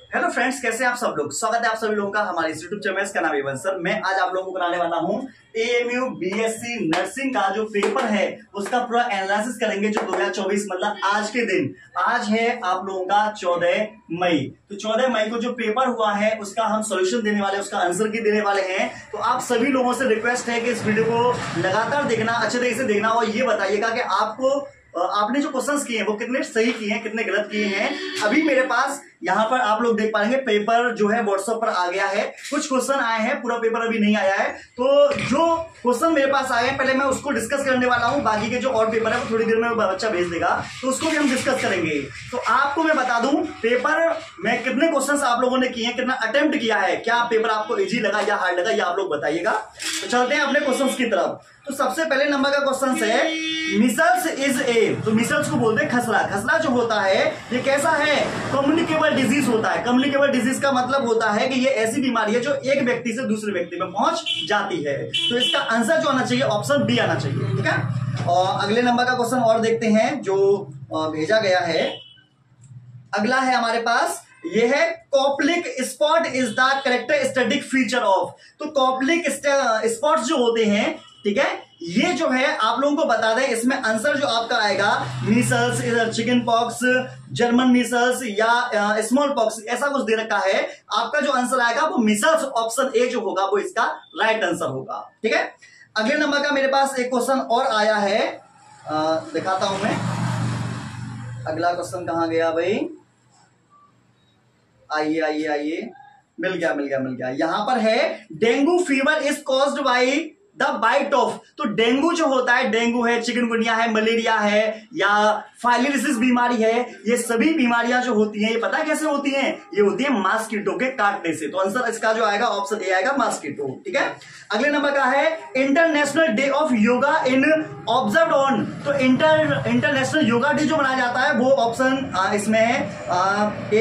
Hello friends, कैसे हैं आप सब लोग। स्वागत है आप सभी लोगों का हमारे यूट्यूब चैनल। इसका नाम है सर। मैं आज आप लोगों को बनाने वाला हूं एएमयू बीएससी नर्सिंग का जो पेपर है उसका पूरा एनालिसिस करेंगे, जो 2024 मतलब आज के दिन। आज है आप लोगों का 14 मई। तो 14 मई को जो पेपर हुआ है उसका हम सॉल्यूशन देने वाले, उसका आंसर की देने वाले हैं। तो आप सभी लोगों से रिक्वेस्ट है कि इस वीडियो को लगातार देखना, अच्छे तरीके से देखना और ये बताइएगा कि आपने जो क्वेश्चंस किए हैं वो कितने सही किए हैं, कितने गलत किए हैं। अभी मेरे पास यहाँ पर आप लोग देख पाएंगे पेपर जो है व्हाट्सएप पर आ गया है। कुछ क्वेश्चन आए हैं, पूरा पेपर अभी नहीं आया है। तो जो क्वेश्चन मेरे पास आए हैं पहले मैं उसको डिस्कस करने वाला हूँ। बाकी के जो और पेपर है वो थोड़ी देर में बच्चा भेज देगा, तो उसको भी हम डिस्कस करेंगे। तो आपको मैं बता दूं पेपर में कितने क्वेश्चन आप लोगों ने किए हैं, कितना अटेम्प्ट किया है, क्या पेपर आपको इजी लगा या हार्ड लगा, ये आप लोग बताइएगा। तो चलते हैं अपने क्वेश्चन की तरफ। तो सबसे पहले नंबर का क्वेश्चन है मिसल्स इज ए। तो मिसल्स को बोलते हैं खसरा। खसरा जो होता है ये कैसा है, कम्युनिकेबल डिजीज होता है। कम्युनिकेबल डिजीज का मतलब होता है कि ये ऐसी बीमारी है जो एक व्यक्ति से दूसरे व्यक्ति में पहुंच जाती है। तो इसका आंसर जो आना चाहिए ऑप्शन बी आना चाहिए, ठीक है। और अगले नंबर का क्वेश्चन और देखते हैं जो भेजा गया है। अगला है हमारे पास, ये है Koplik spot is the characteristic feature of. तो कॉप्लिक स्पॉट्स जो होते हैं, ठीक है, ये जो है आप लोगों को बता दें, इसमें आंसर जो आपका आएगा measles, chicken pox, German measles या स्मॉल पॉक्स, ऐसा कुछ दे रखा है। आपका जो आंसर आएगा वो मीसल्स, ऑप्शन ए जो होगा वो इसका राइट आंसर होगा, ठीक है। अगले नंबर का मेरे पास एक क्वेश्चन और आया है, दिखाता हूं मैं। अगला क्वेश्चन कहां गया भाई, आइए आइए आइए, मिल गया। यहां पर है dengue fever is caused by the bite of. तो डेंगू जो होता है, डेंगू है, चिकनगुनिया है, मलेरिया है या फाइलेरिसिस बीमारी है, ये सभी बीमारियां जो होती हैं ये पता है कैसे होती हैं, ये होती है मॉस्किटो के काटने से। तो आंसर इसका जो आएगा ऑप्शन ए आएगा, मॉस्किटो, ठीक है। अगले नंबर का है international day of yoga in observe on. तो इंटरनेशनल योगा डे जो मनाया जाता है वो ऑप्शन इसमें ए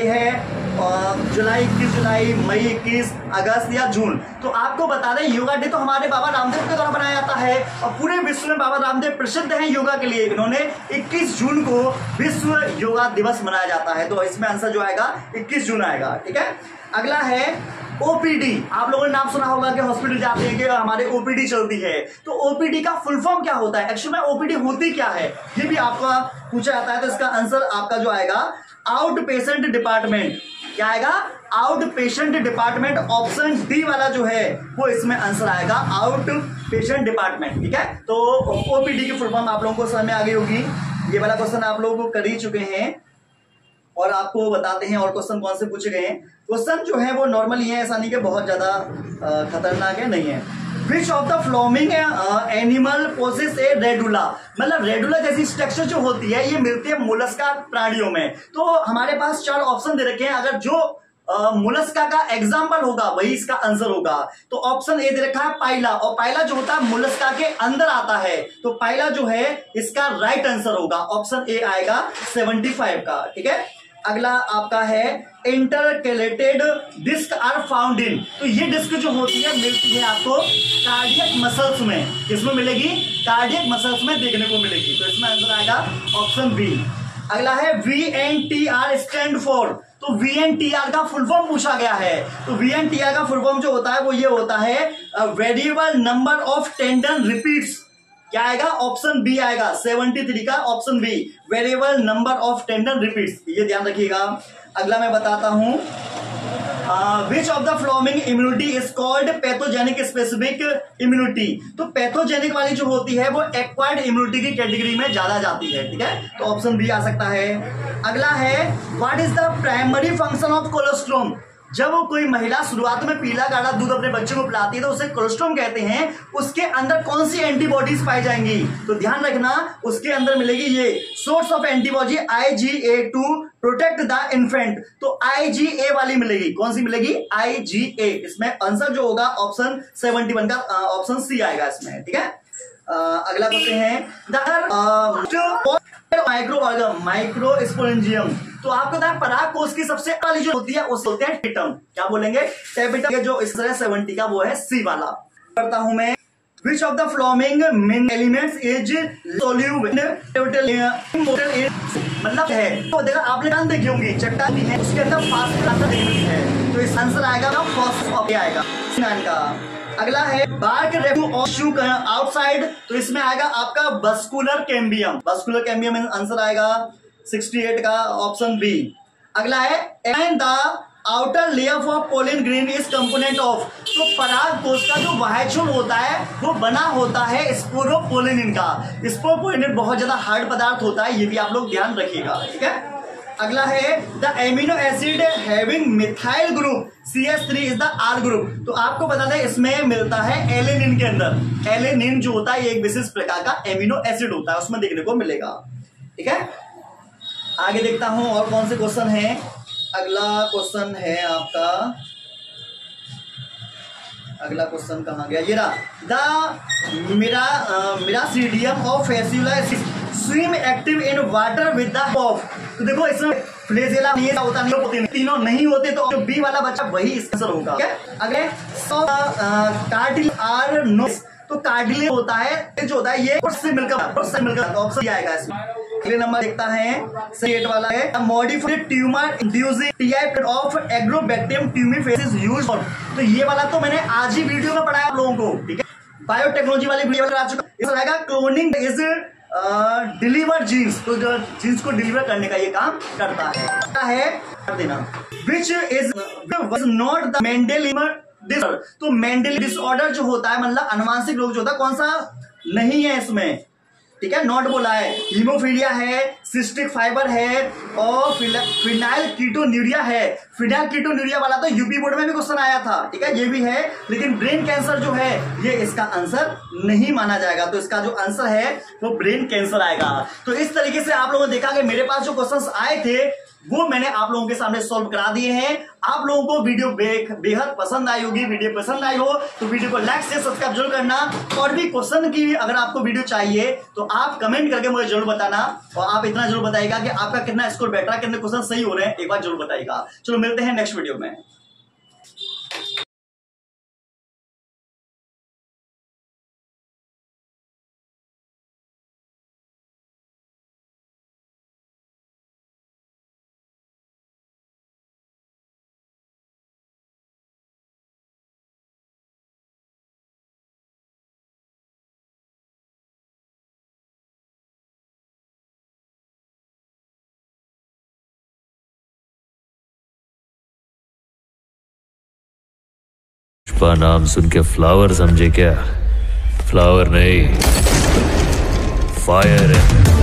है जुलाई 21 जुलाई, मई 21, अगस्त या जून। तो आपको बता दें योगा डे तो हमारे बाबा रामदेव के द्वारा बनाया जाता है और पूरे विश्व में बाबा रामदेव प्रसिद्ध हैं योगा के लिए। इन्होंने 21 जून को विश्व योगा दिवस मनाया जाता है। तो इसमें आंसर जो आएगा 21 जून आएगा, ठीक है। अगला है ओपीडी। आप लोगों ने नाम सुना होगा कि हॉस्पिटल जाते हैं कि हमारे ओपीडी चलती है। तो ओपीडी का फुल फॉर्म क्या होता है, एक्चुअली में ओपीडी होती क्या है, ये भी आपका पूछा जाता है। तो इसका आंसर आपका जो आएगा आउट पेशेंट डिपार्टमेंट, क्या आएगा, out patient department. Option D वाला जो है वो इसमें आंसर आएगा, आउट पेशेंट डिपार्टमेंट, ठीक है। तो ओपीडी की फुल फॉर्म आप लोगों को समझ में आ गई होगी। ये वाला क्वेश्चन आप लोगों को कर ही चुके हैं और आपको बताते हैं और क्वेश्चन कौन से पूछे गए हैं। क्वेश्चन जो है वो नॉर्मली है, ऐसा नहीं कि बहुत ज्यादा खतरनाक है, नहीं है। Which of the following animal possess a radula. मतलब रेडुला जैसी स्ट्रक्चर जो होती है ये मिलती है मोलस्का प्राणियों में। तो हमारे पास 4 ऑप्शन दे रखे हैं, अगर जो मोलस्का का एग्जाम्पल होगा वही इसका आंसर होगा। तो ऑप्शन ए दे रखा है पाइला, और पाइला जो होता है मोलस्का के अंदर आता है। तो पाइला जो है इसका राइट आंसर होगा, ऑप्शन ए आएगा 75 का, ठीक है। अगला आपका है intercalated disc are found in. तो ये डिस्क जो होती है मिलती है आपको कार्डियक मसल्स में। किसमें मिलेगी, कार्डियक मसल्स में देखने को मिलेगी। तो इसमें आंसर आएगा ऑप्शन बी। अगला है VNTR स्टैंड फॉर। तो VNTR का फुल फॉर्म पूछा गया है। तो VNTR का फुल फॉर्म जो होता है वो ये होता है variable number of tandem repeats. क्या आएगा, ऑप्शन बी आएगा 73 का, option B variable number of tandem repeats, ये ध्यान रखिएगा। अगला मैं बताता हूं, which of the following immunity is called pathogenic specific immunity. तो पैथोजेनिक वाली जो होती है वो एक्वायर्ड इम्यूनिटी की कैटेगरी में ज्यादा जाती है, ठीक है। तो ऑप्शन बी आ सकता है। अगला है what is the primary function of cholesterol. जब वो कोई महिला शुरुआत में पीला गाढ़ा दूध अपने बच्चे को पिलाती है तो उसे कोलेस्ट्रॉम कहते हैं। उसके अंदर कौन सी एंटीबॉडीज पाई जाएंगी, तो ध्यान रखना उसके अंदर मिलेगी ये source of antibody IgA to protect the infant. तो IgA वाली मिलेगी, कौन सी मिलेगी, IgA। इसमें आंसर जो होगा ऑप्शन 71 का, ऑप्शन सी आएगा इसमें, ठीक है। अगला क्वेश्चन है माइक्रोस्पोरेंजियम। तो आपको पता है परागकोश की सबसे वाली जो होती है उसे बोलते हैं टेपिटम। क्या बोलेंगे, टेपिटम। जो इस तरह 70 का वो है सी वाला। करता हूं मैं, which of the following main elements is soluble मतलब है। तो देखा आपने कान देखी होंगी, चट्टान भी है उसके अंदर फास्फोरस है, तो इस आंसर आएगा ना फॉस्फोरस आएगा का। अगला है बार्क रेफ्यू आउटसाइड, तो इसमें आएगा आपका vascular cambium. Vascular cambium answer आएगा 68 का ऑप्शन बी। अगला है and the outer layer for pollen grain is component of, तो पराग कोश का जो बाह्य छोर होता है वो बना होता है स्पोरोपोलिन का। स्पोरोपोलिन बहुत ज्यादा हार्ड पदार्थ होता है, ये भी आप लोग ध्यान रखिएगा, ठीक है। अगला है the amino acid having methyl group CH3 is the R group, तो आपको बता दें इसमें मिलता है एलेनिन के अंदर। एलेनिन जो होता है ये एक विशेष प्रकार का एमिनो एसिड होता है, उसमें देखने को मिलेगा, ठीक है। आगे देखता हूं और कौन से क्वेश्चन है। अगला क्वेश्चन है आपका, अगला क्वेश्चन कहां गया, ये रहा। The miracidium of Fasciola swim active in water with the of, तो देखो इसमें फ्लैजेला नहीं होता, नहीं होते, तीनों नहीं होते, तो जो बी वाला बच्चा वही इसका आंसर होगा। अगले कार्टिल आर नो, तो कार्टिलेज होता है जो होता है ये से मिलकर ऑप्शन आएगा इसमें। अगले नंबर देखता है 8 वाला है modified tumour inducing type of Agrobacterium tumefaciens used, तो ये वाला तो मैंने आज ही वीडियो में पढ़ाया आप लोगों को, ठीक है। बायोटेक्नोलॉजी वाली वीडियो आ चुका, इसमें आएगा क्लोनिंग इज डिलीवर जीन्स, तो जो जीन्स को डिलीवर करने का ये काम करता है देना। Which is not the Mendelian disorder, तो मेंडेल डिसऑर्डर जो होता है मतलब अनुवांशिक रोग जो होता है कौन सा नहीं है इसमें, ठीक है, नॉट बोला है। हीमोफीलिया है, सिस्टिक फाइबर है और फिनाइल कीटोन्यूरिया है। फिनाइल कीटोन्यूरिया वाला तो यूपी बोर्ड में भी क्वेश्चन आया था, ठीक है, ये भी है, लेकिन ब्रेन कैंसर जो है ये इसका आंसर नहीं माना जाएगा, तो इसका जो आंसर है वो ब्रेन कैंसर आएगा। तो इस तरीके से आप लोगों ने देखा कि मेरे पास जो क्वेश्चंस आए थे वो मैंने आप लोगों के सामने सॉल्व करा दिए हैं। आप लोगों को वीडियो बेहद पसंद आई होगी। वीडियो पसंद आई हो तो वीडियो को लाइक से सब्सक्राइब जरूर करना, और भी क्वेश्चन की अगर आपको वीडियो चाहिए तो आप कमेंट करके मुझे जरूर बताना, और आप इतना जरूर बताइएगा कि आपका कितना स्कोर बैठ रहा है, कितने क्वेश्चन सही हो रहे हैं, एक बार जरूर बताइएगा। चलो मिलते हैं नेक्स्ट वीडियो में। पुष्पा नाम सुन के फ्लावर समझे क्या? फ्लावर नहीं, फायर है।